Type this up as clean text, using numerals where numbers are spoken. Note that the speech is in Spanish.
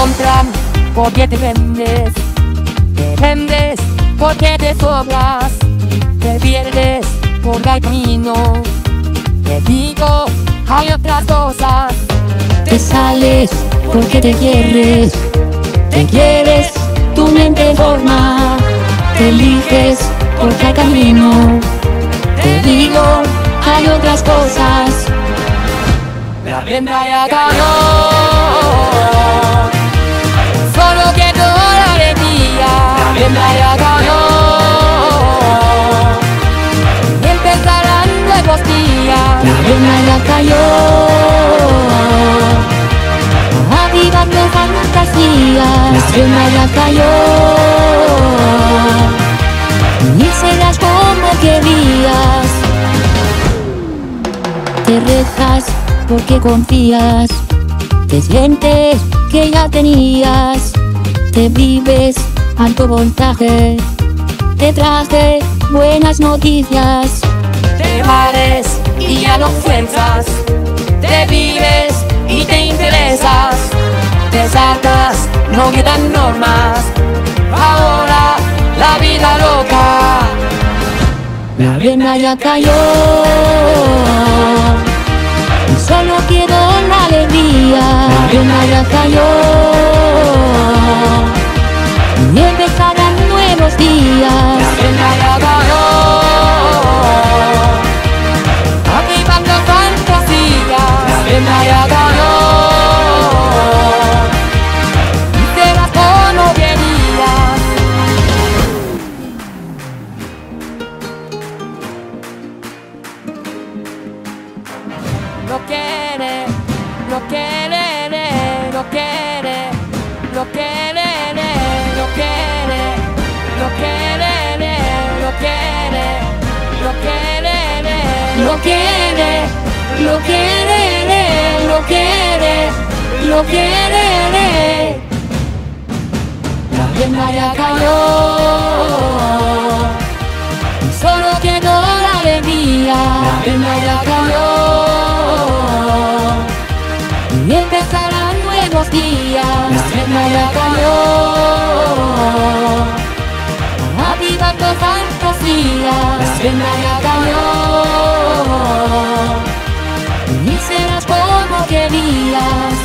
compran porque te vendes porque te sobras, te pierdes por el camino. Te digo, hay otras cosas. Te sales porque te quieres, tu mente forma, te eliges porque hay camino. Te digo, hay otras cosas. La venta ya cayó, solo quiero la alegría. La venta ya cayó, y empezarán nuevos días. La venta ya cayó, avivando fantasías. La venta ya cayó, y serás como querías. Te rezas porque confías, te sientes que ya tenías, te vives alto voltaje, te traje buenas noticias. Te pares y ya no fuerzas, te vives y te interesas, te saltas, no quedan normas, ahora la vida loca. La venda ya cayó, solo quiero la alegría. La venda ya cayó, y empezarán nuevos días. La venda ya cayó, avivando fantasías. La venda ya cayó, y serás como querías. Lo quiere, lo quiere, lo quiere, lo quiere, lo quiere, lo quiere, lo quiere, lo quiere, lo quiere, lo quiere, lo quiere, lo quiere. La venda ya cayó, solo quiero la alegría. La venda ya cayó, y empezarán nuevos días. La venda ya cayó, avivando fantasías. La venda ya cayó, y serás como querías.